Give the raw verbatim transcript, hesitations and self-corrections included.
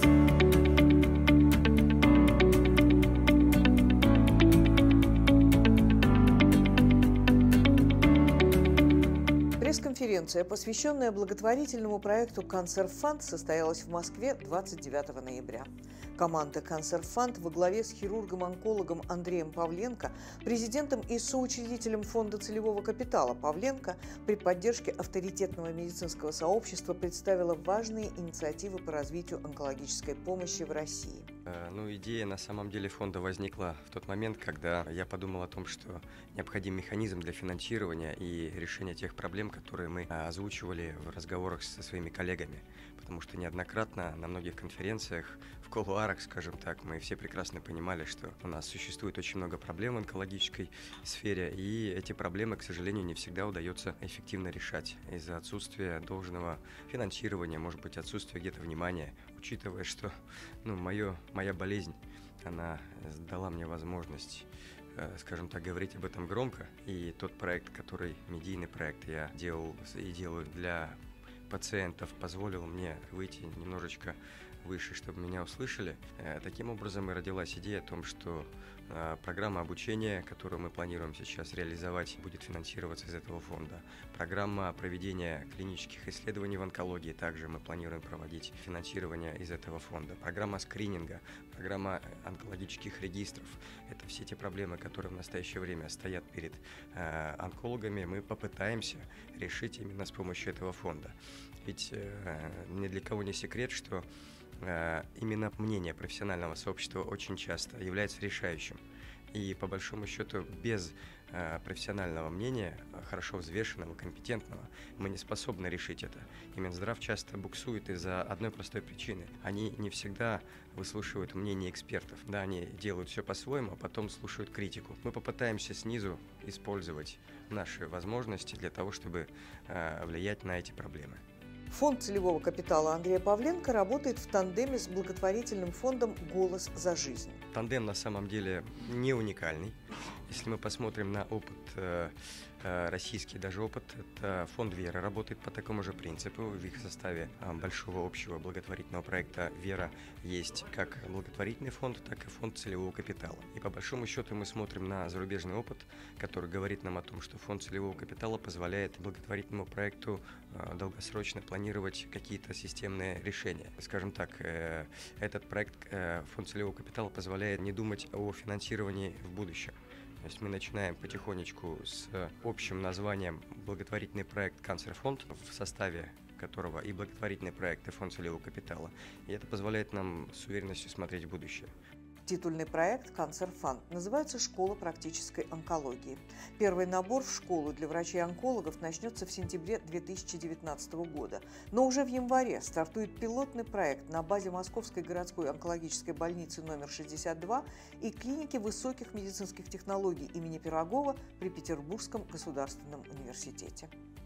Пресс-конференция, посвященная благотворительному проекту «Cancer Fund», состоялась в Москве двадцать девятого ноября. Команда «Cancer Fund» во главе с хирургом-онкологом Андреем Павленко, президентом и соучредителем Фонда целевого капитала Павленко при поддержке авторитетного медицинского сообщества представила важные инициативы по развитию онкологической помощи в России. Ну, идея на самом деле фонда возникла в тот момент, когда я подумал о том, что необходим механизм для финансирования и решения тех проблем, которые мы озвучивали в разговорах со своими коллегами. Потому что неоднократно на многих конференциях, в кулуарах, скажем так, мы все прекрасно понимали, что у нас существует очень много проблем в онкологической сфере, и эти проблемы, к сожалению, не всегда удается эффективно решать из-за отсутствия должного финансирования, может быть, отсутствия где-то внимания, учитывая, что ну, мое, моя болезнь, она дала мне возможность, скажем так, говорить об этом громко, и тот проект, который, медийный проект, я делал и делаю для пациентов, позволил мне выйти немножечко выше, чтобы меня услышали. Таким образом и родилась идея о том, что программа обучения, которую мы планируем сейчас реализовать, будет финансироваться из этого фонда. Программа проведения клинических исследований в онкологии также мы планируем проводить финансирование из этого фонда. Программа скрининга, программа онкологических регистров. Это все те проблемы, которые в настоящее время стоят перед э, онкологами. Мы попытаемся решить именно с помощью этого фонда. Ведь э, ни для кого не секрет, что именно мнение профессионального сообщества очень часто является решающим. И по большому счету без э, профессионального мнения, хорошо взвешенного, компетентного, мы не способны решить это. И Минздрав часто буксует из-за одной простой причины. Они не всегда выслушивают мнение экспертов. Да, они делают все по-своему, а потом слушают критику. Мы попытаемся снизу использовать наши возможности для того, чтобы э, влиять на эти проблемы. Фонд целевого капитала Андрея Павленко работает в тандеме с благотворительным фондом «Голос за жизнь». Тандем на самом деле не уникальный. Если мы посмотрим на опыт, э, э, российский даже опыт, это фонд «Вера» работает по такому же принципу. В их составе э, большого общего благотворительного проекта «Вера» есть как благотворительный фонд, так и фонд целевого капитала. И по большому счету мы смотрим на зарубежный опыт, который говорит нам о том, что фонд целевого капитала позволяет благотворительному проекту э, долгосрочно планировать какие-то системные решения. Скажем так, э, этот проект, э, фонд целевого капитала позволяет не думать о финансировании в будущем. То есть мы начинаем потихонечку с общим названием благотворительный проект «Cancer Fund», в составе которого и благотворительный проект, и фонд целевого капитала. И это позволяет нам с уверенностью смотреть в будущее. Титульный проект «Cancer Fund» называется «Школа практической онкологии». Первый набор в школу для врачей-онкологов начнется в сентябре две тысячи девятнадцатого года. Но уже в январе стартует пилотный проект на базе Московской городской онкологической больницы номер шестьдесят два и клиники высоких медицинских технологий имени Пирогова при Петербургском государственном университете.